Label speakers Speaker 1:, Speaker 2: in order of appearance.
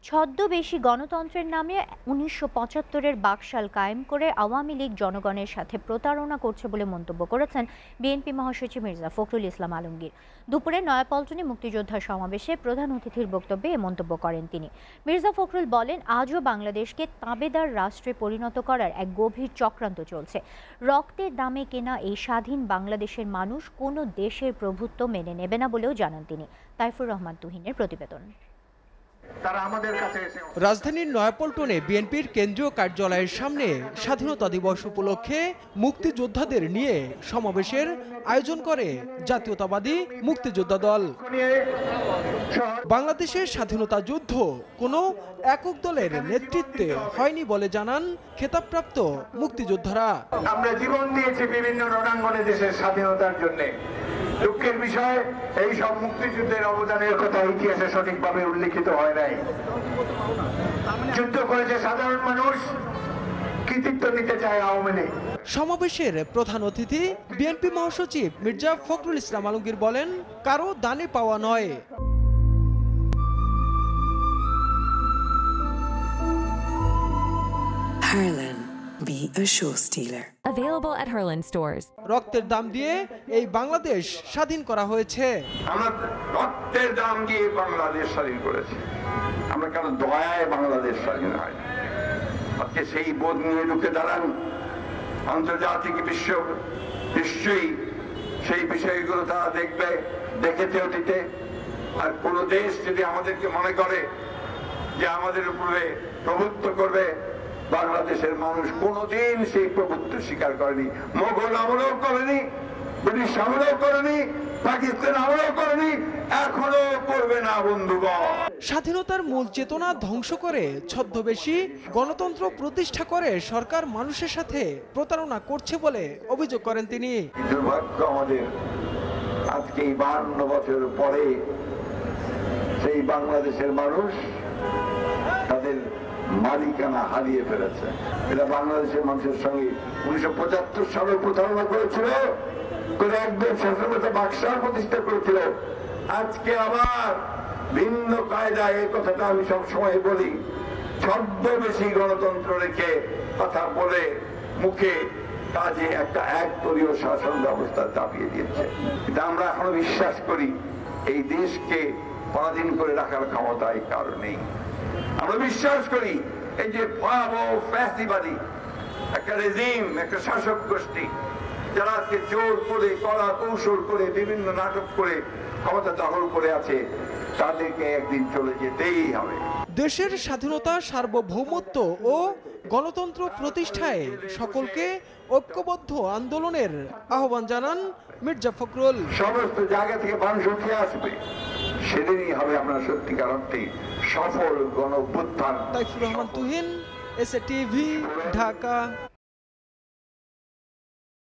Speaker 1: ছদ্মবেশী গণতন্ত্রের নামে ১৯৭৫-এর বাকশাল কায়েম করে আওয়ামী লীগ জনগণের সাথে প্রতারণা করছে বলে মন্তব্য করেছেন বিএনপি মহাসচিব মির্জা ফখরুল ইসলাম আলমগীর। দুপুরে নয়াপল্টনে মুক্তিযোদ্ধা সমাবেশে প্রধান অতিথির বক্তব্যে এ মন্তব্য করেন তিনি। মির্জা ফখরুল বলেন, আজও বাংলাদেশকে তাবেদার রাষ্ট্রে পরিণত করার এক গভীর চক্রান্ত চলছে। রক্তের দামে কেনা এই স্বাধীন বাংলাদেশের মানুষ কোনো দেশের প্রভুত্ব মেনে নেবে না বলেও জানান তিনি। তাইফুর রহমান তুহিনের প্রতিবেদন।
Speaker 2: রাজধানীর নয়াপল্টনে বিএনপির কেন্দ্রীয় কার্যালয়ের সামনে স্বাধীনতা দিবস উপলক্ষে মুক্তিযোদ্ধাদের নিয়ে সমাবেশের আয়োজন করে জাতীয়তাবাদী মুক্তিযোদ্ধা দল। বাংলাদেশের স্বাধীনতা যুদ্ধ কোনো একক দলের নেতৃত্বে হয়নি বলে জানান খেতাবপ্রাপ্ত মুক্তিযোদ্ধারা।
Speaker 3: আমরা জীবন দিয়েছি বিভিন্ন রণাঙ্গনে দেশের স্বাধীনতার জন্য। দুঃখের বিষয়, এই সব মুক্তিযুদ্ধের অবদানের কথা ইতিহাসে সঠিকভাবে উল্লেখিত হয় নাই। যুদ্ধ করেছে সাধারণ মানুষ, কৃতিত্ব নিতে চায় আওয়ামী লীগ।
Speaker 2: সমাবেশের প্রধান অতিথি বিএনপি মহাসচিব মির্জা ফখরুল ইসলাম আলমগীর বলেন, কারো দানে পাওয়া নয়,
Speaker 4: Harlan, be a show stealer.
Speaker 5: Available at Harlan stores.
Speaker 2: রক্তের দাম দিয়ে এই বাংলাদেশ স্বাধীন করা হয়েছে।
Speaker 3: আমরা রক্তের দাম দিয়ে বাংলাদেশ স্বাধীন করেছি। আমরা কেন দয়ায় বাংলাদেশ স্বাধীন হয়? আজকে সেই বোধ নিয়ে ঢুকে দাঁড়ান। আন্তর্জাতিক বিশ্ব নিশ্চয়ই সেই বিষয়গুলো তারা দেখবে, দেখেছে অতীতে। আর কোন দেশ যদি আমাদেরকে মনে করে যে আমাদের উপরে প্রভুত্ব করবে, বাংলাদেশের মানুষ কোনদিন সেই প্রভুত্ব স্বীকার করেনি। মোগল আমলেও করেনি, ব্রিটিশ আমলেও করেনি, পাকিস্তান আমলেও করেনি, এখনো করবে না বন্ধুগণ।
Speaker 2: স্বাধীনতার মূল চেতনা ধ্বংস করে ছদ্মবেশী গণতন্ত্র প্রতিষ্ঠা করে সরকার মানুষের সাথে প্রতারণা করছে বলে অভিযোগ করেন তিনি।
Speaker 3: দুর্ভাগ্য আমাদের, আজকে 52 বছর পরে সেই বাংলাদেশের মানুষ তাদের মালিকানা হারিয়ে ফেলেছে। এটা বাংলাদেশের মানুষের সঙ্গে 1975 সালে প্রতারণা করেছিল, করে একদম স্বাধীনতা বাকশাল প্রতিষ্ঠা করেছিল। আজকে আবার ভিন্ন কায়দায়, এই কথাটা আমি সবসময় বলি, ছদ্মবেশী গণতন্ত্র রেখে কথা বলে মুখে কাজে একটা একদলীয় শাসন ব্যবস্থা চাপিয়ে দিয়েছে। কিন্তু আমরা এখনো বিশ্বাস করি এই দেশকে পরাধীন করে রাখার ক্ষমতা এই কারণ নেই। আমরা বিশ্বাস করি এই যে ভয়াবহ ফ্যাসিবাদী একটা রেজিম, একটা শাসক গোষ্ঠী, যারা আজকে জোর করে, কলা কৌশল করে, বিভিন্ন নাটক করে ক্ষমতা দখল করে আছে, তাদেরকে একদিন চলে যেতেই হবে।
Speaker 2: দেশের স্বাধীনতা, সার্বভৌমত্ব ও গণতন্ত্র প্রতিষ্ঠায় সকলকে ঐক্যবদ্ধ আন্দোলনের আহ্বান জানান মির্জা ফখরুল।
Speaker 3: সমস্ত জায়গা থেকে মানুষ উঠে আসবে, সেদিনই হবে আমরা সত্যিকার অর্থে সফল গণ অভ্যুত্থান।
Speaker 2: তাইফুর রহমান তুহিন, SATV, ঢাকা।